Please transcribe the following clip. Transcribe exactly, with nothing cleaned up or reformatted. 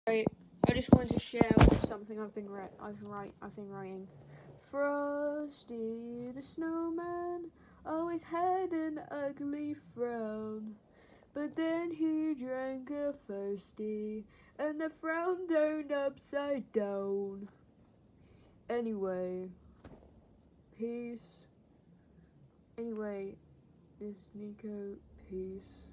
I just wanted to share something I've been re- I've write I've been writing. Frosty the snowman always had an ugly frown, but then he drank a thirsty, and the frown turned upside down. Anyway, peace. Anyway, this is Nico. Peace.